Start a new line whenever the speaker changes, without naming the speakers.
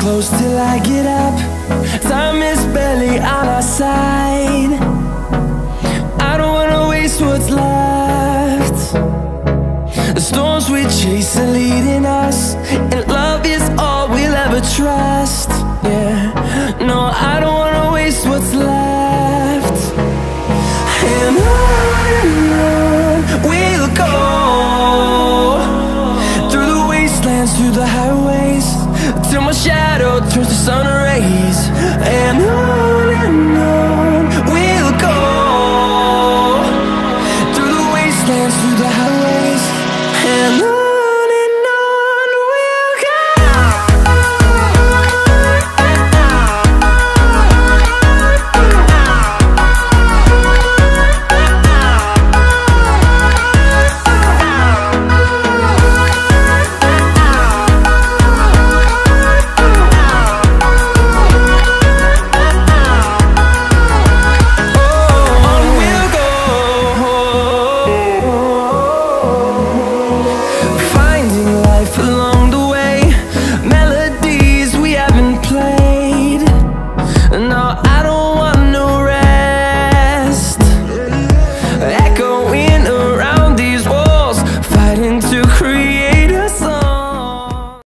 close till I get up. Time is barely on our side. I don't wanna waste what's left. The storms we chase are leading us.